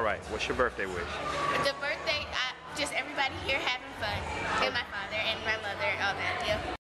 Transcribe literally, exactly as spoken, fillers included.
All right. What's your birthday wish? The birthday, I, just everybody here having fun. And my father.